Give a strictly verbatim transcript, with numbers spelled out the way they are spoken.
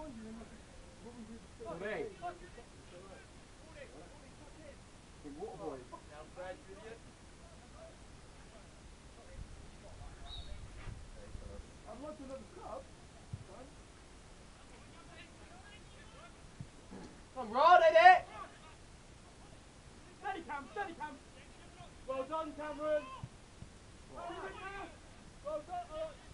Mate. Big water boy. I'd like another cup. Come on, Rod, Eddie! Steady, Cam, steady, Cam! Well done, Cameron! Well done!